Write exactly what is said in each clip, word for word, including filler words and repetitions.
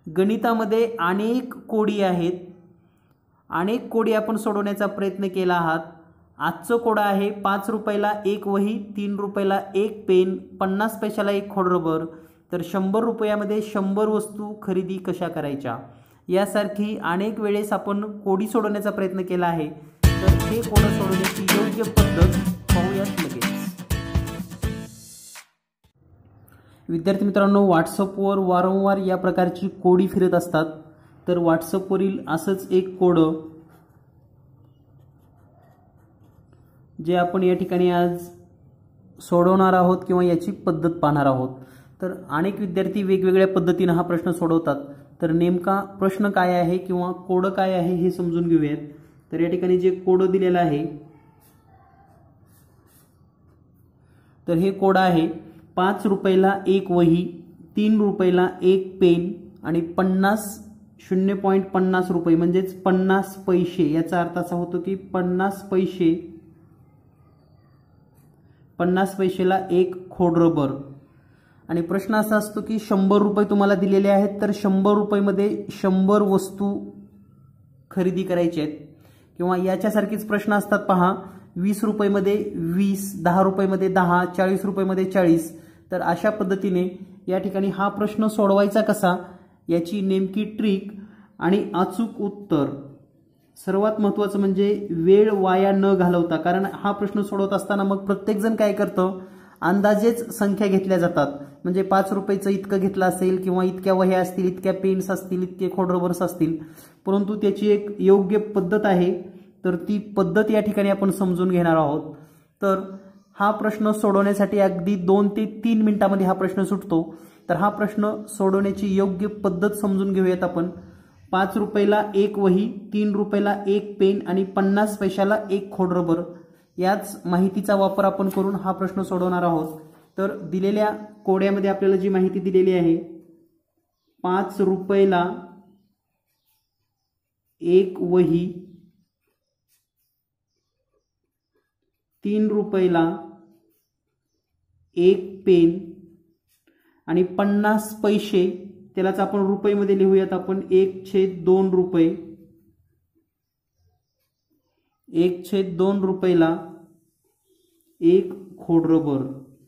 गणितामध्ये अनेक कोडी आहेत, अनेक कोडी आपण सोडवण्याचा प्रयत्न केला आहात। आजचं कोड आहे पाच रुपयाला एक वही, तीन रुपयाला एक पेन, पन्नास पैशाला एक खोडरबर, तर शंभर रुपयामध्ये शंभर वस्तू खरेदी कशा करायच्या, यासारखी अनेक वेळेस आपण कोडी सोडवण्याचा प्रयत्न केला आहे। तर हे कोड सोडवण्याची योग्य पद्धत पाहूयात लगेच। विद्यार्थी मित्रांनो, व्हॉट्सअपवर वारंवार या प्रकारची कोडी फिरत असतात, तर व्हॉट्सअपवरील असंच एक कोड जे आपण या ठिकाणी आज सोडवणार आहोत किंवा याची पद्धत पाहणार आहोत। तर अनेक विद्यार्थी वेगवेगळ्या पद्धतीने हा प्रश्न सोडवतात, तर नेमका प्रश्न काय आहे किंवा कोड काय आहे हे समजून घेऊयात। तर या ठिकाणी जे कोड दिलेला आहे, तर हे कोड आहे पाच रुपयाला एक वही, तीन रुपयाला एक पेन आणि पन्नास शून्य पॉईंट पन्नास रुपये म्हणजेच पन्नास पैसे। याचा अर्थ असा होतो की पन्नास पैसे पन्नास पैशाला एक खोडरबर। आणि प्रश्न असा असतो की शंभर रुपये तुम्हाला दिलेले आहेत, तर शंभर रुपयामध्ये शंभर वस्तू खरेदी करायची आहेत। किंवा याच्यासारखीच प्रश्न असतात पहा, वीस रुपयामध्ये वीस, दहा रुपयामध्ये दहा, चाळीस रुपयामध्ये चाळीस। तर अशा पद्धतीने या ठिकाणी हा प्रश्न सोडवायचा कसा, याची नेमकी ट्रिक आणि अचूक उत्तर, सर्वात महत्त्वाचं म्हणजे वेळ वाया न घालवता। कारण हा प्रश्न सोडवत असताना मग प्रत्येक जण काय करतं, अंदाजेच संख्या घेतल्या जातात। म्हणजे पाच रुपयाचं इतकं घेतलं असेल किंवा इतक्या वह्या असतील, इतक्या पेन्स असतील, इतके खोडरबर्स असतील, परंतु त्याची एक योग्य पद्धत आहे। तर ती पद्धत या ठिकाणी आपण समजून घेणार आहोत। तर हा प्रश्न सोडवण्यासाठी अगदी दोन ते तीन मिनिटांमध्ये हा प्रश्न सुटतो। तर हा प्रश्न सोडवण्याची योग्य पद्धत समजून घेऊयात आपण। पाच रुपयाला एक वही, तीन रुपयाला एक पेन आणि पन्नास पैशाला एक खोडरबर, याच माहितीचा वापर आपण करून हा प्रश्न सोडवणार आहोत। तर दिलेल्या कोड्यामध्ये आपल्याला जी माहिती दिलेली आहे, पाच रुपयाला एक वही, तीन रुपयाला एक पेन आणि पन्नास पैसे, त्यालाच आपण रुपयामध्ये लिहूयात आपण, एक छेद दोन रुपये, एक छेद दोन रुपयाला एक खोडरबर।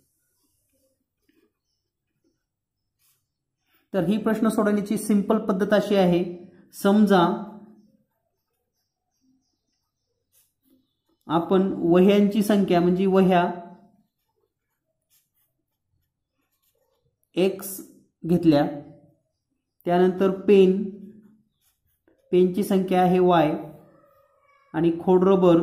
तर ही प्रश्न सोडवण्याची सिंपल पद्धत अशी आहे, समजा आपण वह्यांची संख्या म्हणजे वह्या एक्स घेतल्या, त्यानंतर पेन, पेनची संख्या आहे वाय आणि खोडरबर,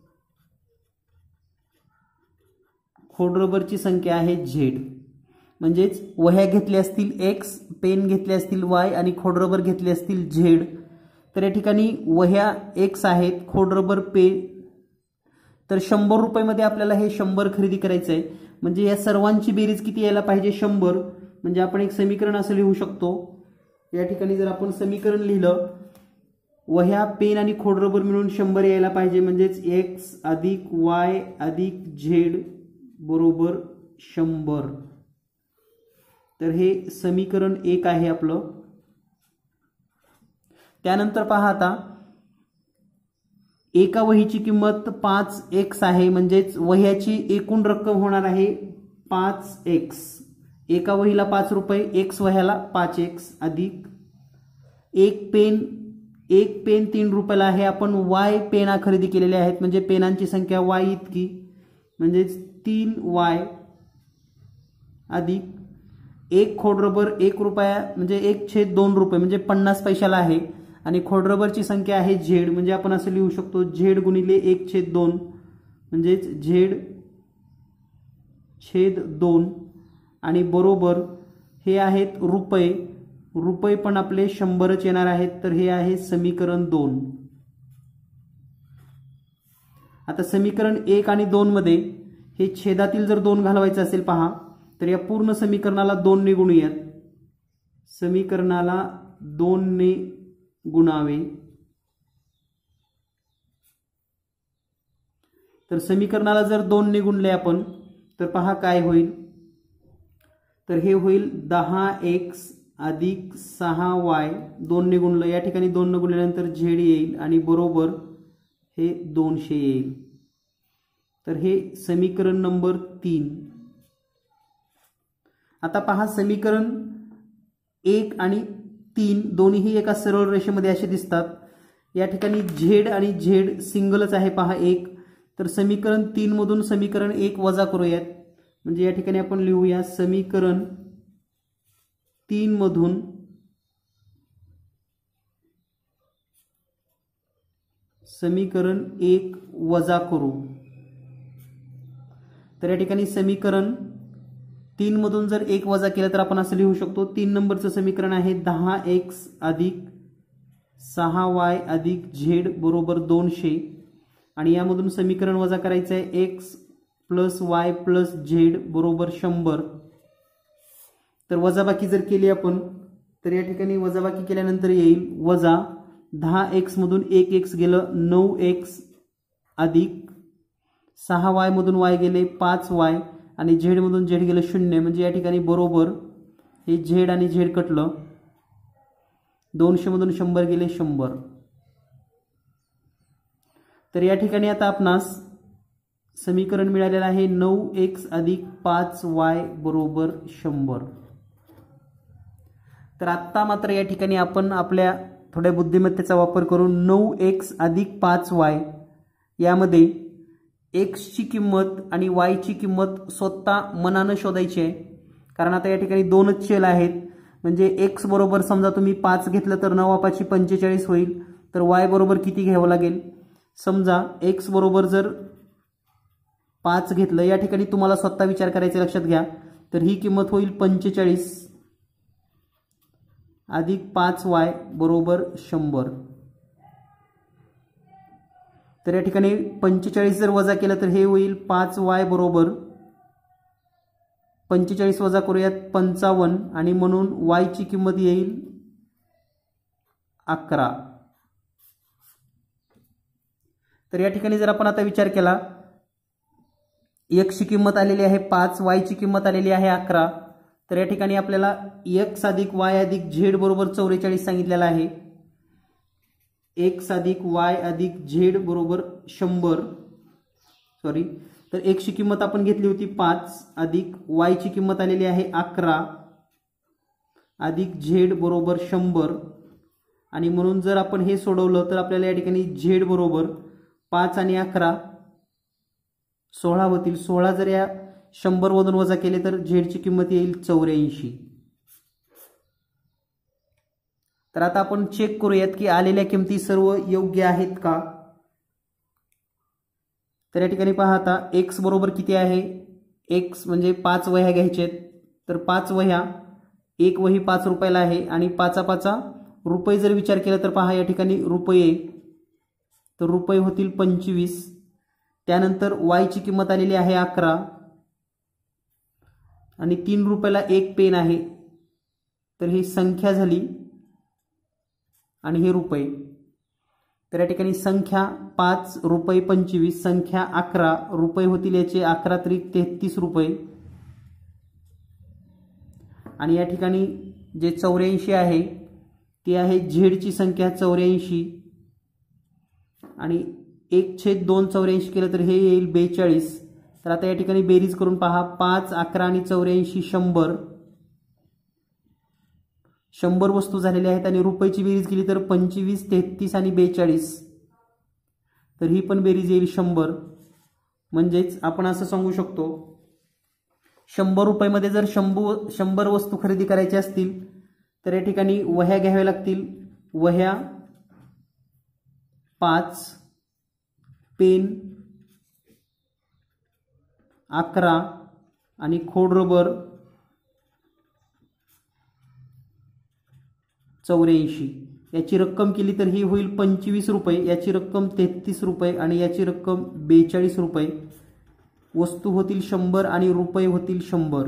खोडरबरची संख्या आहे झेड। म्हणजेच वह्या घेतल्या असतील एक्स, पेन घेतले असतील वाय आणि खोडरबर घेतले असतील झेड। तर या ठिकाणी वह्या एक्स आहेत, खोडरबर पे, तर शंभर रुपयामध्ये आपल्याला हे शंभर खरेदी करायचं आहे। म्हणजे या सर्वांची बेरीज किती यायला पाहिजे, शंभर। म्हणजे आपण एक समीकरण असं लिहू शकतो, या ठिकाणी जर आपण समीकरण लिहिलं, वह्या पेन आणि खोडरबर मिळून शंभर यायला पाहिजे, म्हणजेच एक्स अधिक वाय अधिक झेड बरोबर शंभर। तर हे समीकरण एक आहे आपलं। त्यानंतर पहा आता, एका वहीची किंमत पाच एक्स आहे, म्हणजेच वह्याची एकूण रक्कम होणार आहे पाच एक्स। एका वहीला पाच रुपये, एक्स वह्याला पाच एक्स अधिक एक पेन, एक पेन तीन रुपयाला आहे, आपण वाय पेना खरेदी केलेले आहेत, म्हणजे पेनांची संख्या वाय इतकी, म्हणजेच तीन वाय अधिक एक खोडरबर एक रुपया म्हणजे एक छेद दोन रुपये म्हणजे पन्नास पैशाला आहे, आणि खोडरबरची संख्या आहे झेड, म्हणजे आपण असं लिहू शकतो झेड गुणिले एक छेद दोन म्हणजेच झेड छेद दोन आणि बरोबर हे आहेत रुपये, रुपये पण आपले शंभरच येणार आहेत। तर हे आहे समीकरण दोन। आता समीकरण एक आणि दोन मध्ये हे छेदातील जर दोन घालवायचं असेल पहा, तर या पूर्ण समीकरणाला दोन ने गुणूयात, समीकरणाला दोन ने गुणावे। तर समीकरणाला जर दोन ने गुणले आपण, तर पहा काय होईल, तर हे होईल दहा एक्स अधिक सहा वाय दोनने गुणलं, या ठिकाणी दोनने गुणल्यानंतर झेड येईल आणि बरोबर हे दोनशे येईल. तर हे समीकरण नंबर तीन. आता पहा समीकरण एक आणि तीन दोन्हीही एका सरळ रेषेमध्ये असे दिसतात. या ठिकाणी झेड आणि झेड सिंगलच आहे पहा एक. तर समीकरण तीन मधून समीकरण एक वजा करूयात. म्हणजे या ठिकाणी आपण लिहूया समीकरण तीन मधून समीकरण एक वजा करू. तर या ठिकाणी समीकरण तीन मधून जर एक वजा केलं तर आपण असं लिहू शकतो. तीन नंबरचं समीकरण आहे दहा एक्स अधिक सहा वाय अधिक झेड बरोबर दोनशे. आणि यामधून समीकरण वजा करायचं आहे x plus y plus z बरोबर शंभर. तर वजाबाकी जर केली आपण तर या ठिकाणी वजाबाकी केल्यानंतर येईल वजा दहा एक्स मधून एक एक्स गेलं नऊ एक्स अधिक सहा वाय मधून वाय गेले पाच वाय आणि झेड मधून झेड गेलं शून्य. म्हणजे या ठिकाणी बरोबर हे झेड आणि झेड कटलं. दोनशे मधून शंभर गेले शंभर. तर या ठिकाणी आता आपणास समीकरण मिळालेलं आहे नऊ एक्स अधिक पाच वाय बरोबर शंभर. तर आत्ता मात्र या ठिकाणी आपण आपल्या थोड्या बुद्धिमत्तेचा वापर करून नऊ एक्स अधिक पाच वाय यामध्ये एक्सची किंमत आणि वायची किंमत स्वतः मनानं शोधायची आहे. कारण आता या ठिकाणी दोनच चल आहेत. म्हणजे एक्स बरोबर समजा तुम्ही पाच घेतलं तर नऊ पाची पंचेचाळीस होईल. तर वाय बरोबर किती घ्यावं लागेल. समजा एक्स बरोबर जर पाच घेतलं या ठिकाणी तुम्हाला स्वतः विचार करायचा लक्षात घ्या. तर ही किंमत होईल पंचेचाळीस अधिक पाच वाय बरोबर शंभर. तर या ठिकाणी पंचेचाळीस जर वजा केलं तर हे होईल पाच वाय बरोबर पंचेचाळीस वजा करूयात पंचावन्न आणि म्हणून वायची किंमत येईल अकरा. तर या ठिकाणी जर आपण आता विचार केला एक्सची किंमत आलेली आहे पाच वायची किंमत आलेली आहे अकरा. तर या ठिकाणी आपल्याला एक्स अधिक वाय अधिक झेड बरोबर चौवेचाळीस सांगितलेला आहे. एक्स अधिक वाय अधिक झेड बरोबर शंभर. सॉरी तर एक्सची किंमत आपण घेतली होती पाच अधिक वायची किंमत आलेली आहे अकरा अधिक झेड बरोबर शंभर. आणि म्हणून जर आपण हे सोडवलं तर आपल्याला या ठिकाणी झेड बरोबर पाच आणि अकरा सोळा होतील. सोळा जर या शंभर मधून वजा केले तर झेडची किंमत येईल चौऱ्याऐंशी. तर आता आपण चेक करूयात की आलेल्या किमती सर्व योग्य आहेत का. तर या ठिकाणी पहा आता एक्स बरोबर किती आहे. एक्स म्हणजे पाच वह्या घ्यायच्या आहेत. तर पाच वह्या एक वही पाच रुपयाला आहे आणि पाचा पाचा रुपये जर विचार केला तर पहा या ठिकाणी रुपये तर रुपये होतील पंचवीस. त्यानंतर वायची किंमत आलेली आहे अकरा आणि तीन रुपयाला एक पेन आहे. तर ही संख्या झाली आणि हे रुपये. तर या ठिकाणी संख्या पाच रुपये पंचवीस संख्या अकरा रुपये होतील याचे अकरा त्रिक तेहतीस रुपये. आणि या ठिकाणी जे चौऱ्याऐंशी आहे ते आहे झेडची संख्या चौऱ्याऐंशी आणि एक छेद दोन चौऱ्याऐंशी केलं तर हे येईल बेचाळीस. तर आता या ठिकाणी बेरीज करून पहा पाच अकरा आणि चौऱ्याऐंशी शंभर. शंभर वस्तू झालेल्या आहेत आणि रुपयाची बेरीज केली तर पंचवीस तेहतीस आणि बेचाळीस. तर ही पण बेरीज येईल शंभर. म्हणजेच आपण असं सांगू शकतो शंभर रुपयामध्ये जर शंभर शंभर वस्तू खरेदी करायच्या असतील तर या ठिकाणी वह्या घ्याव्या लागतील. वह्या पाच पेन अकरा आणि खोडरबर चौऱ्याऐंशी. याची रक्कम केली तर ही होईल पंचवीस रुपये. याची रक्कम तेहतीस रुपये आणि याची रक्कम बेचाळीस रुपये. वस्तू होतील शंभर आणि रुपये होतील शंभर.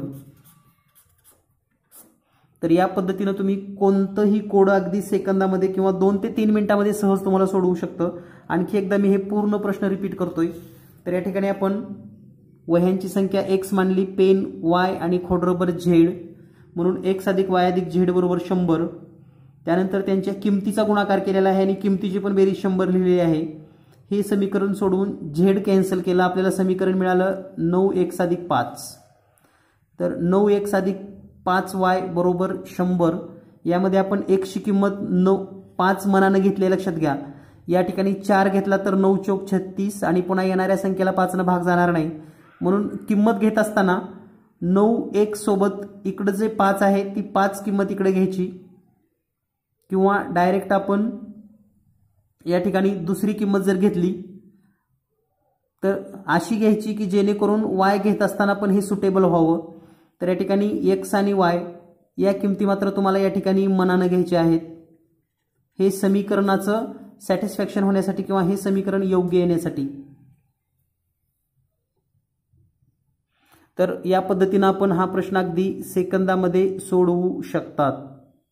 तर या पद्धतीने तुम्ही कोणतंही कोड अगदी सेकंदामध्ये किंवा दोन ते तीन मिनिटांमध्ये सहज तुम्हाला सोडवू शकतं. आणखी एकदा मी हे पूर्ण प्रश्न रिपीट करतोय. तर या ठिकाणी आपण वह्यांची संख्या एक्स मानली पेन वाय आणि खोडरबर झेड. म्हणून एक्स अधिक वाय अधिक झेड बरोबर शंभर. त्यानंतर त्यांच्या किमतीचा गुणाकार केलेला आहे आणि किमतीची पण बेरीज शंभर लिहिलेली आहे. हे समीकरण सोडवून झेड कॅन्सल केलं, आपल्याला समीकरण मिळालं नऊ एक्स अधिक पाच. तर नऊ एक्स अधिक पाच वाय बरोबर शंभर. यामध्ये आपण एक्सची किंमत नऊ पाच मनानं घेतली लक्षात घ्या. या ठिकाणी चार घेतला तर नऊ चौक छत्तीस आणि पुन्हा येणाऱ्या संख्येला पाचनं भाग जाणार नाही, म्हणून किंमत घेत असताना नऊ एक सोबत इकडे जे पाच आहे ती पाच किंमत इकडे घ्यायची, किंवा डायरेक्ट आपण या ठिकाणी दुसरी किंमत जर घेतली तर अशी घ्यायची की जेणेकरून वाय घेत असताना पण हे सुटेबल व्हावं. तर या ठिकाणी एक्स आणि वाय या किमती मात्र तुम्हाला या ठिकाणी मनानं घ्यायचे आहेत, हे समीकरणाचं सॅटिस्फॅक्शन होण्यासाठी किंवा हे समीकरण योग्य येण्यासाठी. तर या पद्धतीनं आपण हा प्रश्न अगदी सेकंदामध्ये सोडवू शकतात.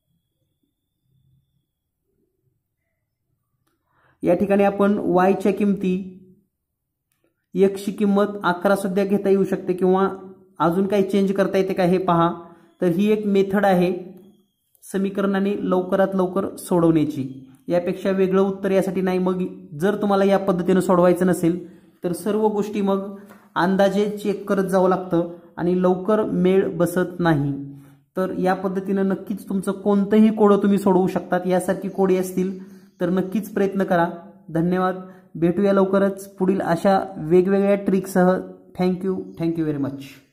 या ठिकाणी आपण वायच्या किमती एक्सची किंमत अकरा सुद्धा घेता येऊ शकते किंवा अजून काही चेंज करता येते का हे पहा. तर ही एक मेथड आहे समीकरणाने लवकरात लवकर सोडवण्याची. यापेक्षा वेगळं उत्तर यासाठी नाही. मग जर तुम्हाला या पद्धतीने सोडवायचं नसेल तर सर्व गोष्टी मग अंदाजे चेक करत जावं लागतं आणि लवकर मेळ बसत नाही. तर या पद्धतीनं नक्कीच तुमचं कोणतंही कोडं तुम्ही सोडवू शकतात. यासारखी कोडे असतील तर नक्कीच प्रयत्न करा. धन्यवाद. भेटूया लवकरच पुढील अशा वेगवेगळ्या ट्रिकसह. Thank you thank you very much.